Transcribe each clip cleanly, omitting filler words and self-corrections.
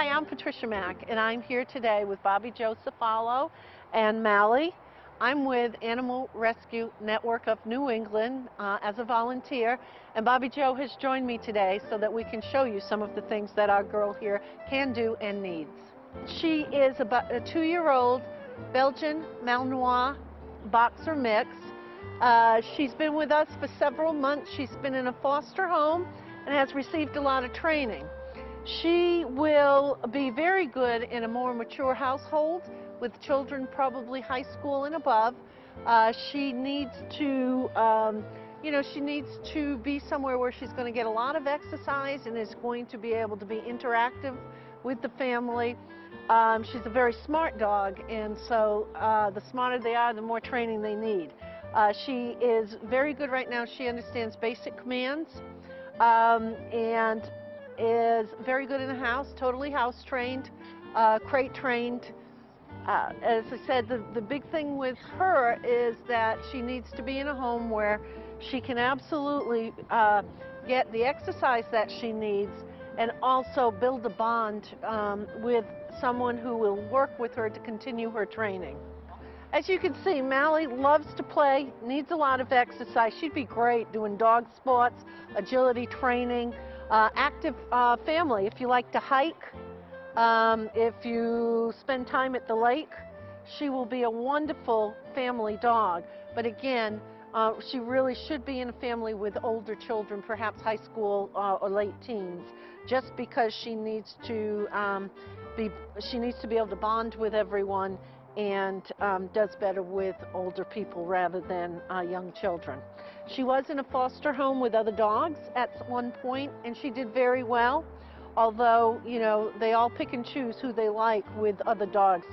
Hi, I'm Patricia Mack, and I'm here today with Bobby Joe Cefalo and Malie. I'm with Animal Rescue Network of New England as a volunteer, and Bobby Joe has joined me today so that we can show you some of the things that our girl here can do and needs. She is about a 2-year-old Belgian Malinois boxer mix. She's been with us for several months. She's been in a foster home and has received a lot of training. She will be very good in a more mature household with children probably high school and above. She needs to, she needs to be somewhere where she's going to get a lot of exercise and is going to be able to be interactive with the family. She's a very smart dog, and so the smarter they are, the more training they need. She is very good right now. She understands basic commands and is very good in the house, totally house trained, crate trained. As I said, the big thing with her is that she needs to be in a home where she can absolutely get the exercise that she needs and also build a bond with someone who will work with her to continue her training. As you can see, Malie loves to play, needs a lot of exercise. She'd be great doing dog sports, agility training, active family. If you like to hike, if you spend time at the lake, she will be a wonderful family dog. But again, she really should be in a family with older children, perhaps high school or late teens, just because she needs to be able to bond with everyone and does better with older people rather than young children. She was in a foster home with other dogs at one point, and she did very well, although, they all pick and choose who they like with other dogs.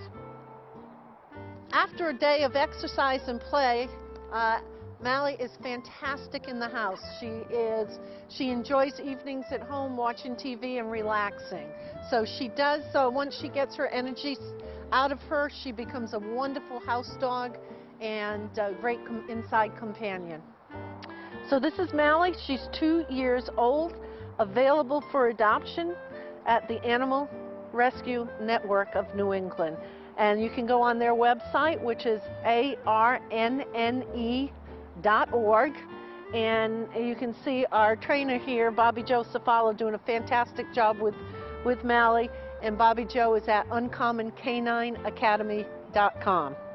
After a day of exercise and play, Malie is fantastic in the house. She enjoys evenings at home watching TV and relaxing. So once she gets her energy out of her, she becomes a wonderful house dog and a great inside companion. So this is Malie. She's 2 years old, available for adoption at the Animal Rescue Network of New England. And you can go on their website, which is arnne.org, and you can see our trainer here, Bobby Joe Cefalo, doing a fantastic job with Malie, and Bobby Joe is at uncommonCanineAcademy.com.